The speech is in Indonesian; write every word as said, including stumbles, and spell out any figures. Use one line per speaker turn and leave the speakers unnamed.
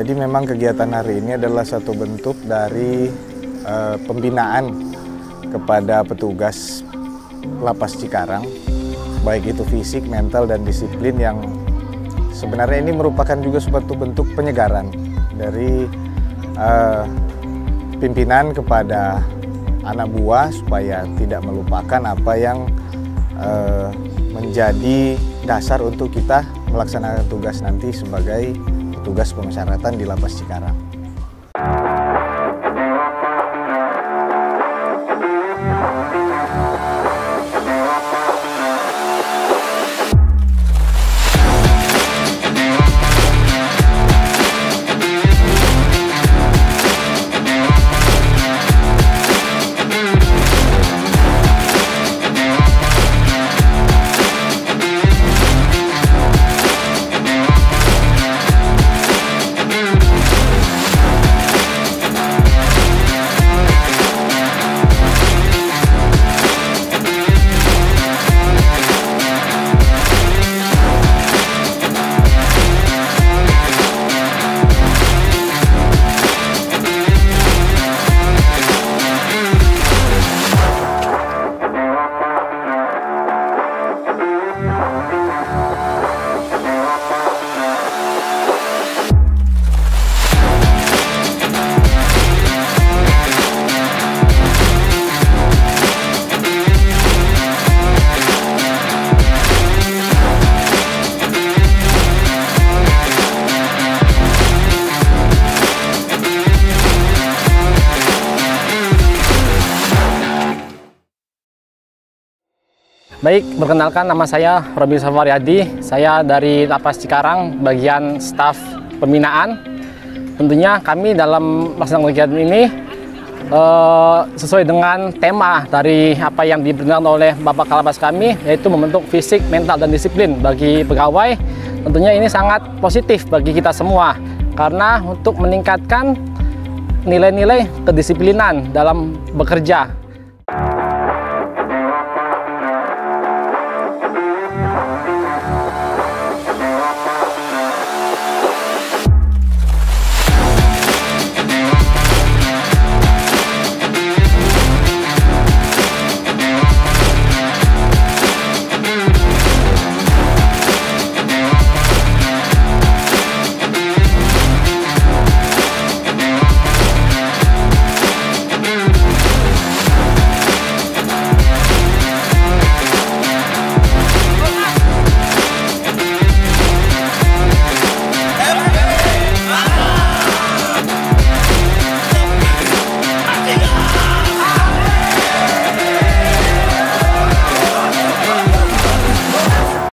Jadi memang kegiatan hari ini adalah satu bentuk dari uh, pembinaan kepada petugas Lapas Cikarang, baik itu fisik, mental, dan disiplin, yang sebenarnya ini merupakan juga suatu bentuk penyegaran dari uh, pimpinan kepada anak buah supaya tidak melupakan apa yang uh, menjadi dasar untuk kita melaksanakan tugas nanti sebagai tugas pemasyarakatan di Lapas Cikarang.
Baik, perkenalkan, nama saya Robi Safaryadi. Saya dari Lapas Cikarang, bagian staf pembinaan. Tentunya kami dalam melaksanakan kegiatan ini eh, sesuai dengan tema dari apa yang diperintahkan oleh Bapak Kalapas kami, yaitu membentuk fisik, mental, dan disiplin bagi pegawai. Tentunya ini sangat positif bagi kita semua, karena untuk meningkatkan nilai-nilai kedisiplinan dalam bekerja.